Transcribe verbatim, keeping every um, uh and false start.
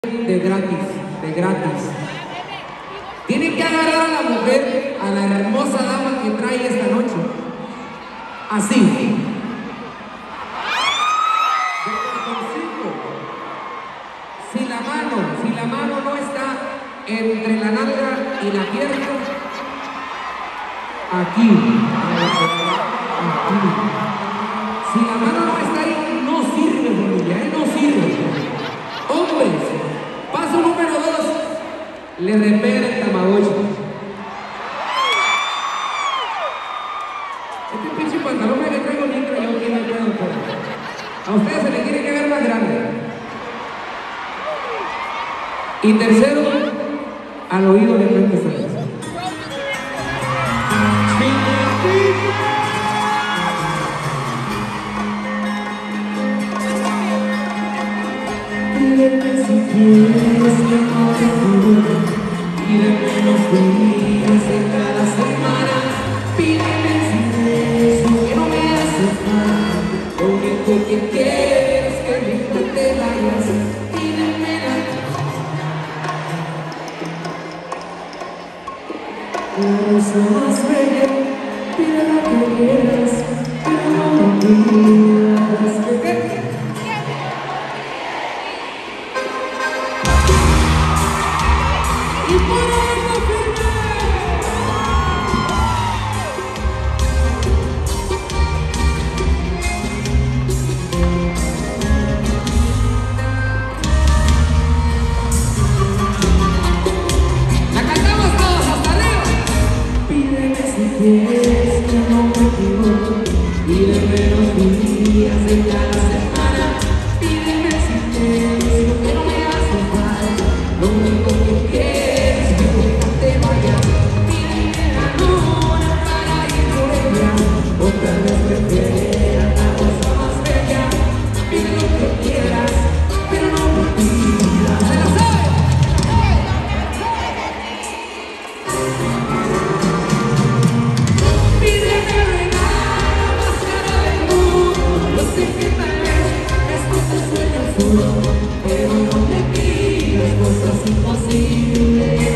de gratis, de gratis. Tiene que agarrar a la mujer, a la hermosa dama que trae esta noche. Así. Si la mano, si la mano no está entre la nalga y la pierna, aquí. Aquí. Si la mano no está ahí, no sirve, familia, ¿eh? No sirve. Hombres, paso número dos, le repera el Tamagotchi. Este pinche pantalón me le traigo limpio, yo aquí me puedo poner. A ustedes se le tiene que ver más grande. Y tercero, al oído le cuento esta cosa. Pídeme si quieres que no te juro, pídeme los días de cada semana, pídeme si quieres que no me haces mal, lo único que quiero es que nunca te vayas, pídeme la rosa más bella, pide la que quieras, pero no me pidas que te y por eso firme. La cantamos todos hasta arriba. Pídeme si quieres que no me equivoque, pídeme los días de cada semana, pídeme si quieres que no me hace falta, lo único que quiero. Otra vez prefiera la cosa más bella, pide lo que quieras, pero no me pidas. ¡Se lo sabe! Pídeme el regalo más caro del mundo, yo sé que tal vez esto te sueña solo, pero no me pidas cosas imposibles.